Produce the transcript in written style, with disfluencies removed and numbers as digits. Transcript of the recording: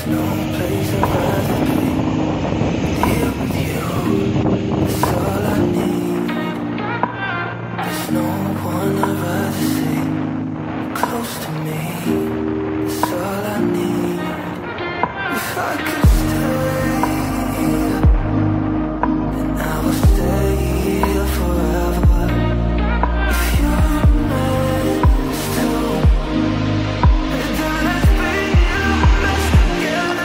no place I'd rather be. Here with you, that's all I need. There's no one I'd rather see close to me. That's all I need. If I could stay, then I will stay here forever. If you're meant to, then let's be the best together.